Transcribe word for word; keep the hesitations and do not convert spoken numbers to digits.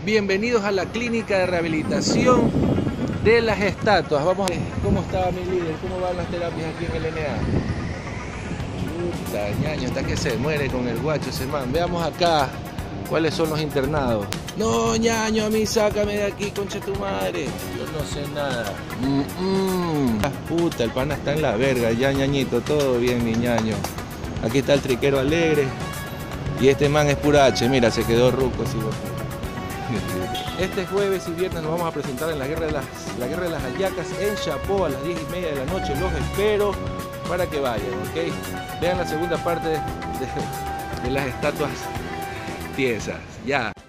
Bienvenidos a la clínica de rehabilitación de las estatuas. Vamos a ver cómo está mi líder, cómo van las terapias aquí en el N A. Puta, ñaño, hasta que se muere con el guacho ese man. Veamos acá cuáles son los internados. No, ñaño, a mí sácame de aquí, concha tu madre. Yo no sé nada. Mm -mm. Puta, el pana está en la verga, ya ñañito, todo bien mi ñaño. Aquí está el triquero alegre. Y este man es pura H, mira, se quedó ruco así. Este jueves y viernes nos vamos a presentar en la Guerra de las, la guerra de las Hallacas en Chapó a las diez y media de la noche. Los espero para que vayan, ¿ok? Vean la segunda parte de, de, de las estatuas tiesas. Ya.